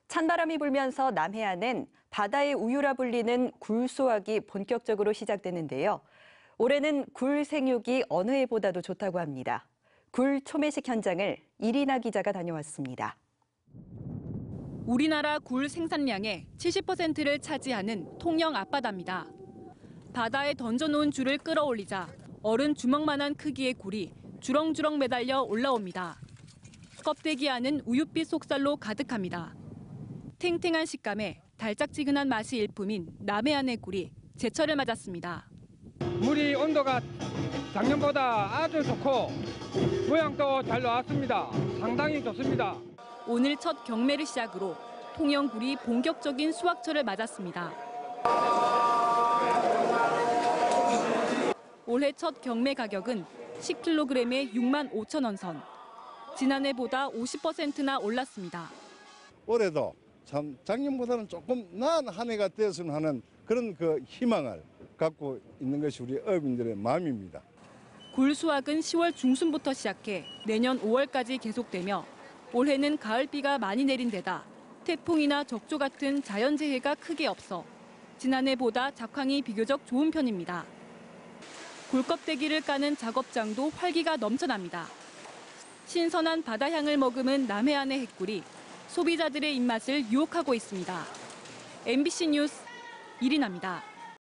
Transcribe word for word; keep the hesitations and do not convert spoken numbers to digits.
찬바람이 불면서 남해안은 바다의 우유라 불리는 굴 수확이 본격적으로 시작되는데요. 올해는 굴 생육이 어느 해보다도 좋다고 합니다. 굴 초매식 현장을 이리나 기자가 다녀왔습니다. 우리나라 굴 생산량의 칠십 퍼센트를 차지하는 통영 앞바다입니다. 바다에 던져놓은 줄을 끌어올리자 어른 주먹만한 크기의 굴이 주렁주렁 매달려 올라옵니다. 껍데기 안은 우윳빛 속살로 가득합니다. 탱탱한 식감에 달짝지근한 맛이 일품인 남해안의 굴이 제철을 맞았습니다. 물이 온도가 작년보다 아주 좋고 모양도 잘 나왔습니다. 상당히 좋습니다. 오늘 첫 경매를 시작으로 통영 굴이 본격적인 수확철을 맞았습니다. 올해 첫 경매 가격은 십 킬로그램에 육만 오천 원 선. 지난해보다 오십 퍼센트나 올랐습니다. 올해도 참 작년보다는 조금 나은 한 해가 되었으면 하는 그런 그 희망을 갖고 있는 것이 우리 어민들의 마음입니다. 굴 수확은 시월 중순부터 시작해 내년 오월까지 계속되며 올해는 가을비가 많이 내린 데다 태풍이나 적조 같은 자연재해가 크게 없어 지난해보다 작황이 비교적 좋은 편입니다. 굴껍데기를 까는 작업장도 활기가 넘쳐납니다. 신선한 바다향을 머금은 남해안의 해꿀이 소비자들의 입맛을 유혹하고 있습니다. 엠비씨 뉴스 이리나입니다.